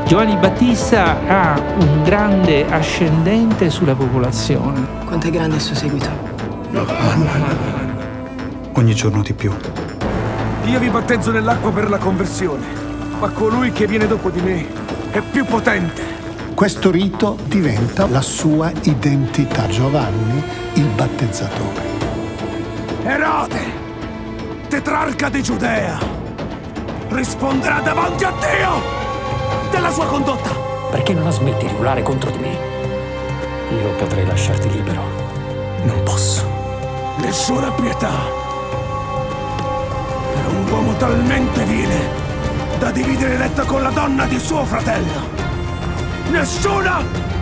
Giovanni Battista ha un grande ascendente sulla popolazione. Quanto è grande il suo seguito? Ogni giorno di più. Io vi battezzo nell'acqua per la conversione, ma colui che viene dopo di me è più potente. Questo rito diventa la sua identità. Giovanni, il battezzatore. Erode, tetrarca di Giudea, risponderà davanti a Dio della sua condotta. Perché non la smetti di urlare contro di me? Io potrei lasciarti libero. Non posso. Nessuna pietà per un uomo talmente vile da dividere letto con la donna di suo fratello. Nessuna